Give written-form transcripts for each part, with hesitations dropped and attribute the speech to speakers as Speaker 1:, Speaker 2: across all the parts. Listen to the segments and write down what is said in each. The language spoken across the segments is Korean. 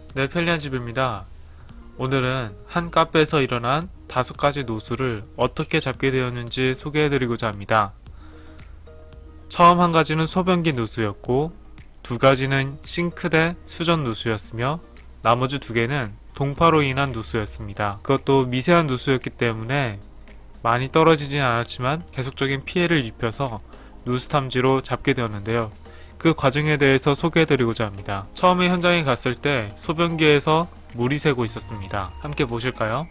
Speaker 1: 네, 편리한 집입니다. 오늘은 한 카페에서 일어난 5가지 누수를 어떻게 잡게 되었는지 소개해드리고자 합니다. 처음 한 가지는 소변기 누수였고, 2가지는 싱크대 수전 누수였으며, 나머지 2개는 동파로 인한 누수였습니다. 그것도 미세한 누수였기 때문에 많이 떨어지진 않았지만 계속적인 피해를 입혀서 누수 탐지로 잡게 되었는데요. 그 과정에 대해서 소개해드리고자 합니다. 처음에 현장에 갔을 때 소변기에서 물이 새고 있었습니다. 함께 보실까요?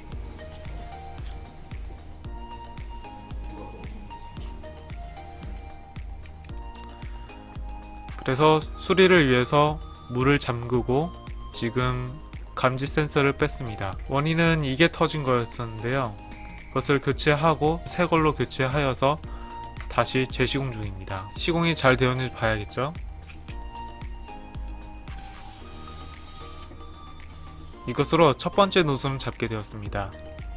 Speaker 1: 그래서 수리를 위해서 물을 잠그고 지금 감지 센서를 뺐습니다. 원인은 이게 터진 거였었는데요. 그것을 교체하고 새 걸로 교체하여서 다시 재시공 중입니다. 시공이 잘 되었는지 봐야겠죠? 이것으로 첫 번째 누수는 잡게 되었습니다.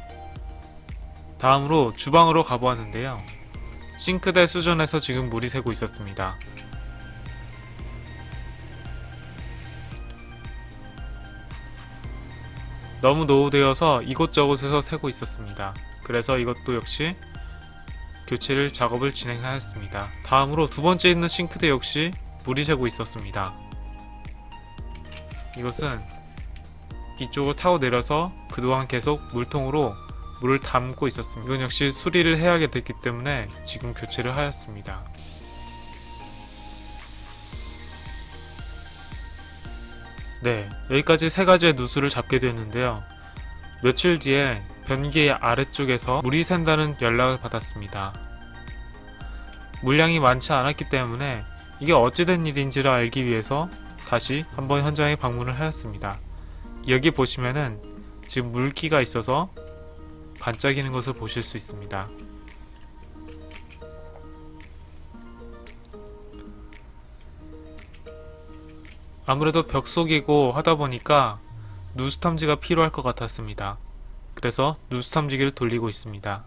Speaker 1: 다음으로 주방으로 가보았는데요. 싱크대 수전에서 지금 물이 새고 있었습니다. 너무 노후되어서 이곳저곳에서 새고 있었습니다. 그래서 이것도 역시 교체를 작업을 진행하였습니다. 다음으로 두 번째 있는 싱크대 역시 물이 새고 있었습니다. 이것은 이쪽을 타고 내려서 그동안 계속 물통으로 물을 담고 있었습니다. 이건 역시 수리를 해야 됐기 때문에 지금 교체를 하였습니다. 네, 여기까지 3가지의 누수를 잡게 되었는데요. 며칠 뒤에 변기 아래쪽에서 물이 샌다는 연락을 받았습니다. 물량이 많지 않았기 때문에 이게 어찌된 일인지를 알기 위해서 다시 한번 현장에 방문을 하였습니다. 여기 보시면은 지금 물기가 있어서 반짝이는 것을 보실 수 있습니다. 아무래도 벽속이고 하다보니까 누수 탐지가 필요할 것 같았습니다. 그래서 누수 탐지기를 돌리고 있습니다.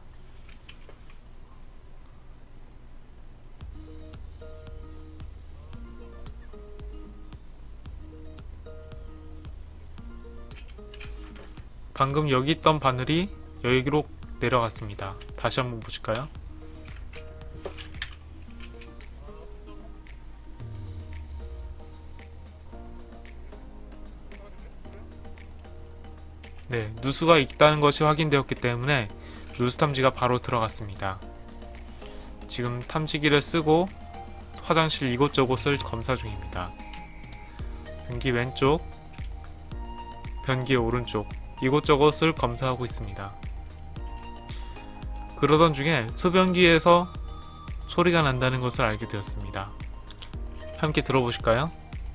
Speaker 1: 방금 여기 있던 바늘이 여기로 내려갔습니다. 다시 한번 보실까요? 네, 누수가 있다는 것이 확인되었기 때문에 누수 탐지가 바로 들어갔습니다. 지금 탐지기를 쓰고 화장실 이곳저곳을 검사 중입니다. 변기 왼쪽, 변기 오른쪽 이곳저곳을 검사하고 있습니다. 그러던 중에 소변기에서 소리가 난다는 것을 알게 되었습니다. 함께 들어보실까요?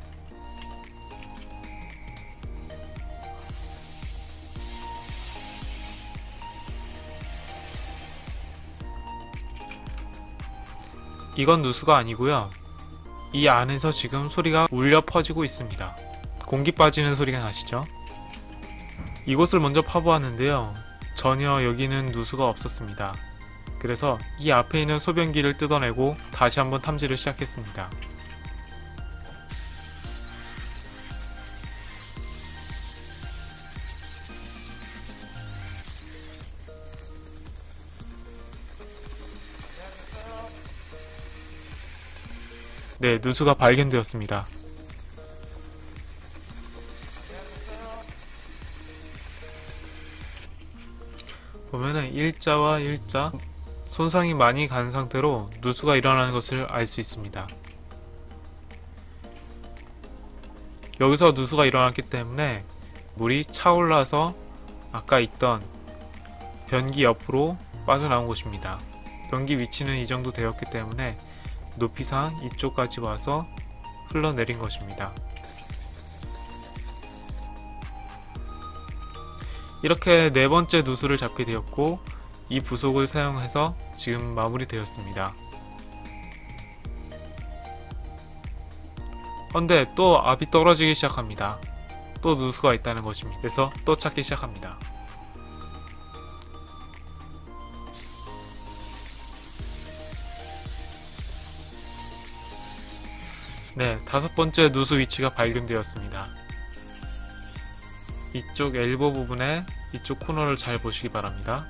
Speaker 1: 이건 누수가 아니고요. 이 안에서 지금 소리가 울려 퍼지고 있습니다. 공기 빠지는 소리가 나시죠? 이곳을 먼저 파보았는데요. 전혀 여기는 누수가 없었습니다. 그래서 이 앞에 있는 소변기를 뜯어내고 다시 한번 탐지를 시작했습니다. 네, 누수가 발견되었습니다. 보면은 일자와 일자 손상이 많이 간 상태로 누수가 일어나는 것을 알 수 있습니다. 여기서 누수가 일어났기 때문에 물이 차올라서 아까 있던 변기 옆으로 빠져나온 것입니다. 변기 위치는 이 정도 되었기 때문에 높이상 이쪽까지 와서 흘러내린 것입니다. 이렇게 4번째 누수를 잡게 되었고 이 부속을 사용해서 지금 마무리되었습니다. 그런데 또 압이 떨어지기 시작합니다. 또 누수가 있다는 것입니다. 그래서 또 찾기 시작합니다. 네, 5번째 누수 위치가 발견되었습니다. 이쪽 엘보 부분에 이쪽 코너를 잘 보시기 바랍니다.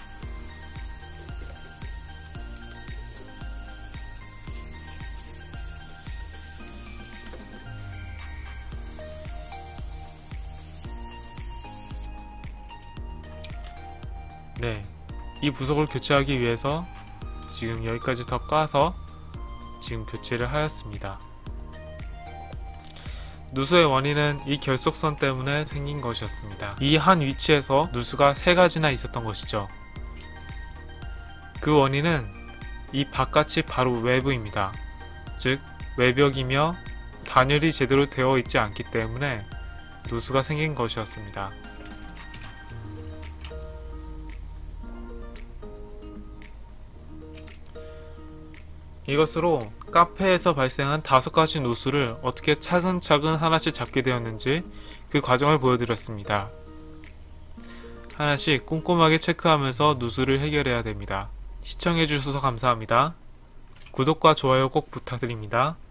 Speaker 1: 네, 이 부속을 교체하기 위해서 지금 여기까지 더 까서 지금 교체를 하였습니다. 누수의 원인은 이 결속선 때문에 생긴 것이었습니다. 이 한 위치에서 누수가 3가지나 있었던 것이죠. 그 원인은 이 바깥이 바로 외부입니다. 즉 외벽이며 단열이 제대로 되어 있지 않기 때문에 누수가 생긴 것이었습니다. 이것으로 카페에서 발생한 5가지 누수를 어떻게 차근차근 하나씩 잡게 되었는지 그 과정을 보여드렸습니다. 하나씩 꼼꼼하게 체크하면서 누수를 해결해야 됩니다. 시청해주셔서 감사합니다. 구독과 좋아요 꼭 부탁드립니다.